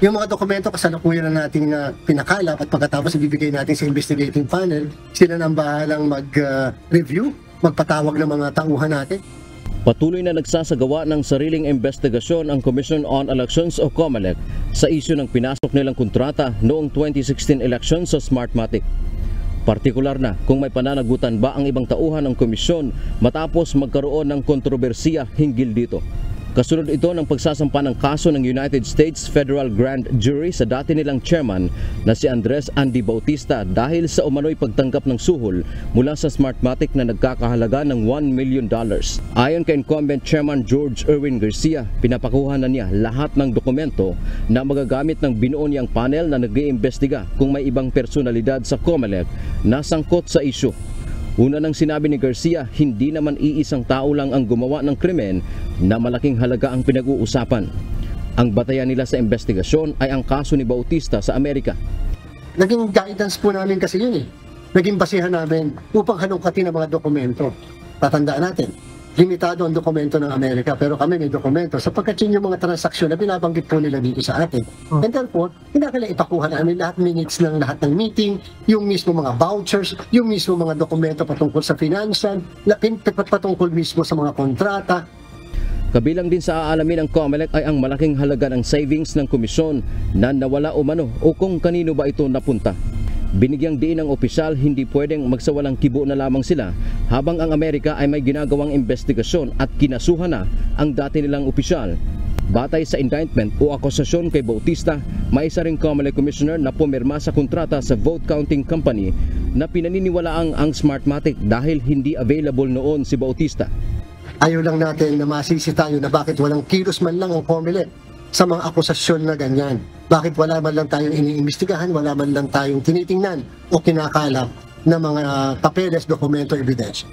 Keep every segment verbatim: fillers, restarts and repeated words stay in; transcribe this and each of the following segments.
Yung mga dokumento kasalukuyan na natin na pinakalap at pagkatapos ibibigay natin sa investigating panel, sila nang bahalang mag-review, uh, magpatawag ng mga tauhan natin. Patuloy na nagsasagawa ng sariling investigasyon ang Commission on Elections o COMELEC sa isyu ng pinasok nilang kontrata noong twenty sixteen elections sa Smartmatic. Partikular na kung may pananagutan ba ang ibang tauhan ng komisyon matapos magkaroon ng kontrobersiya hinggil dito. Kasunod ito ng pagsasampa ng kaso ng United States Federal Grand Jury sa dati nilang chairman na si Andres Andy Bautista dahil sa umano'y pagtanggap ng suhol mula sa Smartmatic na nagkakahalaga ng one million dollars. Ayon kay incumbent chairman George Erwin Garcia, pinapakuha na niya lahat ng dokumento na magagamit ng binuo niyang panel na nag-iimbestiga kung may ibang personalidad sa COMELEC na sangkot sa isyu. Una nang sinabi ni Garcia, hindi naman iisang tao lang ang gumawa ng krimen na malaking halaga ang pinag-uusapan. Ang batayan nila sa investigasyon ay ang kaso ni Bautista sa Amerika. Naging guidance po namin kasi yun eh. Naging basihan namin upang halongkatin ang mga dokumento. Tatandaan natin, limitado ang dokumento ng Amerika pero kami may dokumento sapagkat yun yung mga transaksyon na binabanggit po nila dito sa atin. Oh. And therefore, kinakailangan ipakuha namin lahat minutes ng lahat ng meeting, yung mismo mga vouchers, yung mismo mga dokumento patungkol sa financial, patungkol mismo sa mga kontrata. Kabilang din sa aalamin ng COMELEC ay ang malaking halaga ng savings ng komisyon na nawala umano o kung kanino ba ito napunta. Binigyang diin ng opisyal hindi pwedeng magsawalang kibo na lamang sila habang ang Amerika ay may ginagawang investigasyon at kinasuhan na ang dati nilang opisyal. Batay sa indictment o akusasyon kay Bautista, may isa ring COMELEC commissioner na pumirma sa kontrata sa vote counting company na pinaniniwalaang ang Smartmatic dahil hindi available noon si Bautista. Ayaw lang natin na masisi tayo na bakit walang kilos man lang ang COMELEC sa mga akusasyon na ganyan. Bakit wala man lang tayong iniimbestigahan, wala man lang tayong tinitingnan o kinakalap na mga papeles, dokumento, ebidensya.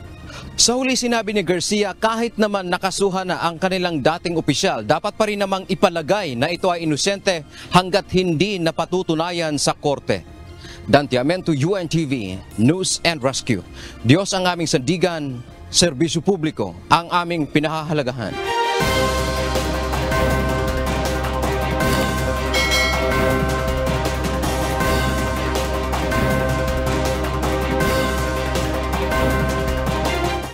Sa huli sinabi ni Garcia, kahit naman nakasuhan na ang kanilang dating opisyal, dapat pa rin namang ipalagay na ito ay inosente hanggat hindi napatutunayan sa korte. Dante Amento, U N T V, News and Rescue. Diyos ang aming sandigan, serbisyo publiko ang aming pinahahalagahan.